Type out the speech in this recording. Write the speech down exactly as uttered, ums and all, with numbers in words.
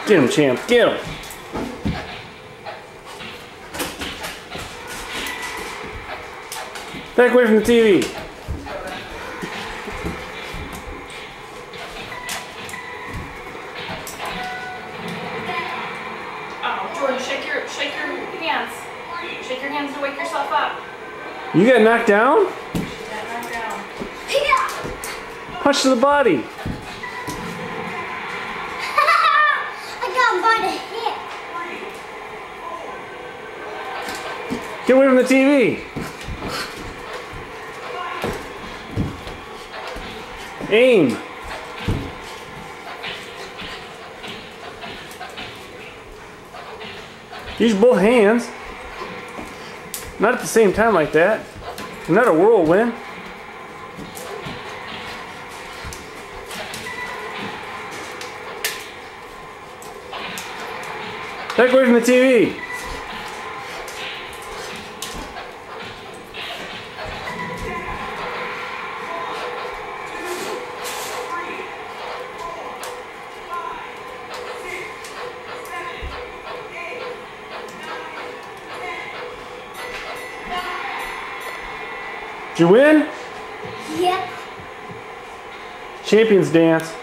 Get him, champ. Get him. Back away from the T V. Oh, Jordan, shake your shake your hands. Shake your hands to wake yourself up. You got knocked down? Got knocked down. Punch to the body. I got him by the hip. Get away from the T V. Aim. Use both hands. Not at the same time like that. Not a whirlwind. Back away from the T V. Did you win? Yep. Champions dance.